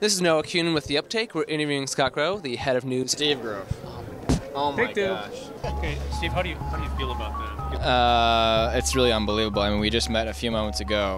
This is Noah Kuhn with The Uptake. We're interviewing Scott Grove, the head of news. Steve Grove. Oh my gosh. Okay, Steve, how do you feel about that? It's really unbelievable. I mean, we just met a few moments ago.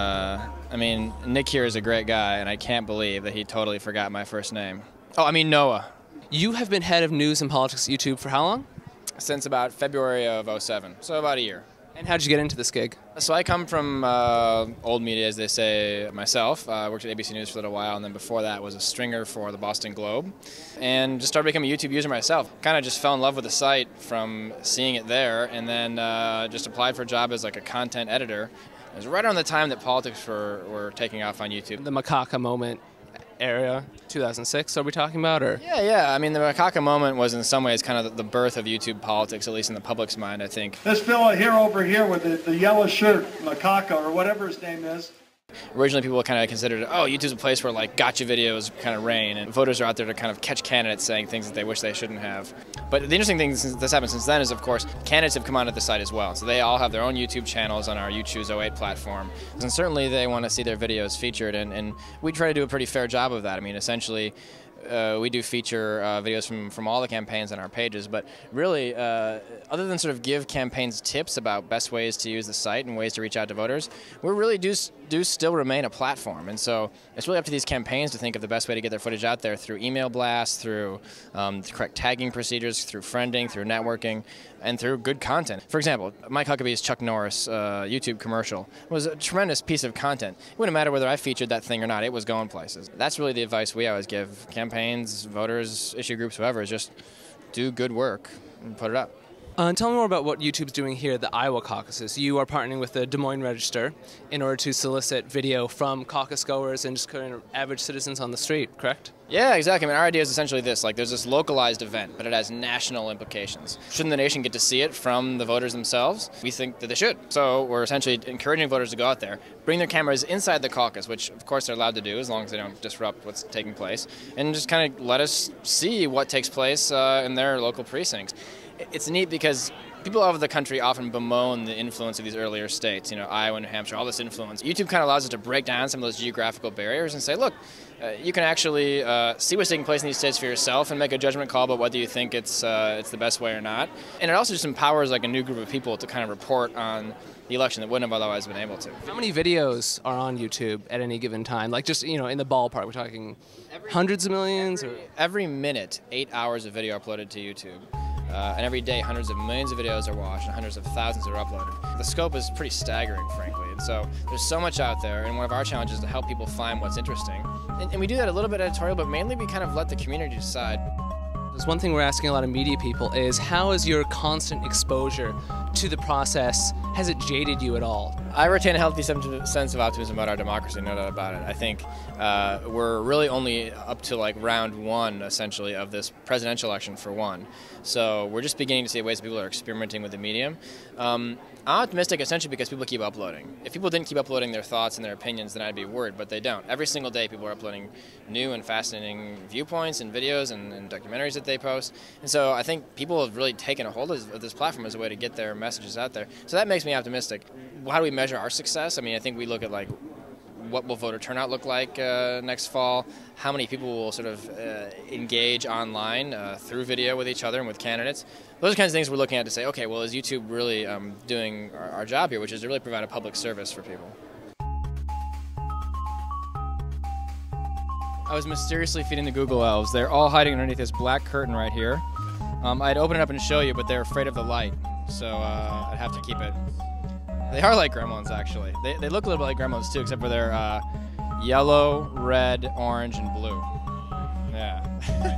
I mean, Nick here is a great guy, and I can't believe that he totally forgot my first name. Oh, I mean Noah. You have been head of news and politics at YouTube for how long? Since about February of '07, so about a year. And how did you get into this gig? So I come from old media, as they say, myself. I worked at ABC News for a little while, and then before that was a stringer for the Boston Globe. And just started becoming a YouTube user myself. Kind of just fell in love with the site from seeing it there, and then just applied for a job as like a content editor. It was right around the time that politics were taking off on YouTube. The Macaca moment area, 2006, are we talking about? Or? Yeah. I mean, the Macaca moment was in some ways kind of the birth of YouTube politics, at least in the public's mind, I think. This fellow here over here with the yellow shirt, Macaca, or whatever his name is. Originally, people kind of considered, oh, YouTube's a place where like gotcha videos kind of reign, and voters are out there to kind of catch candidates saying things that they wish they shouldn't have. But the interesting thing that's happened since then is, of course, candidates have come onto the site as well. So they all have their own YouTube channels on our YouChoose 08 platform. And certainly they want to see their videos featured, and we try to do a pretty fair job of that. I mean, essentially, we do feature videos from all the campaigns on our pages, but really, other than sort of give campaigns tips about best ways to use the site and ways to reach out to voters, we really do still remain a platform. And so it's really up to these campaigns to think of the best way to get their footage out there through email blasts, through the correct tagging procedures, through friending, through networking, and through good content. For example, Mike Huckabee's Chuck Norris YouTube commercial was a tremendous piece of content. It wouldn't matter whether I featured that thing or not, it was going places. That's really the advice we always give campaigns, voters, issue groups, whoever, is just do good work and put it up. Tell me more about what YouTube's doing here at the Iowa caucuses. You are partnering with the Des Moines Register in order to solicit video from caucus goers and just kind of average citizens on the street, correct? Yeah, exactly. I mean, our idea is essentially this, like there's this localized event, but it has national implications. Shouldn't the nation get to see it from the voters themselves? We think that they should. So we're essentially encouraging voters to go out there, bring their cameras inside the caucus, which of course they're allowed to do as long as they don't disrupt what's taking place, and just kind of let us see what takes place in their local precincts. It's neat because people all over the country often bemoan the influence of these earlier states, you know, Iowa, New Hampshire, all this influence. YouTube kind of allows us to break down some of those geographical barriers and say, look, you can actually see what's taking place in these states for yourself and make a judgment call about whether you think it's the best way or not. And it also just empowers like a new group of people to kind of report on the election that wouldn't have otherwise been able to. How many videos are on YouTube at any given time? Like just, you know, in the ballpark, we're talking hundreds of millions? Every minute, 8 hours of video uploaded to YouTube. And every day, hundreds of millions of videos are watched and hundreds of thousands are uploaded. The scope is pretty staggering, frankly. And so there's so much out there, and one of our challenges is to help people find what's interesting. And we do that a little bit editorial, but mainly we kind of let the community decide. There's one thing we're asking a lot of media people is, how is your constant exposure to the process, has it jaded you at all? I retain a healthy sense of optimism about our democracy, no doubt about it. I think we're really only up to like round one, essentially, of this presidential election for one. So we're just beginning to see ways people are experimenting with the medium. I'm optimistic essentially because people keep uploading. If people didn't keep uploading their thoughts and their opinions, then I'd be worried, but they don't. Every single day people are uploading new and fascinating viewpoints and videos and documentaries that they post. And so I think people have really taken a hold of this platform as a way to get their messages out there. So that makes me optimistic. How do we measure our success? I mean, I think we look at like what will voter turnout look like next fall, how many people will sort of engage online through video with each other and with candidates. Those are kinds of things we're looking at to say, okay, well, is YouTube really doing our job here, which is to really provide a public service for people. I was mysteriously feeding the Google elves. They're all hiding underneath this black curtain right here. I'd open it up and show you, but they're afraid of the light, so I'd have to keep it. They are like gremlins, actually. They look a little bit like gremlins, too, except for they're yellow, red, orange, and blue. Yeah.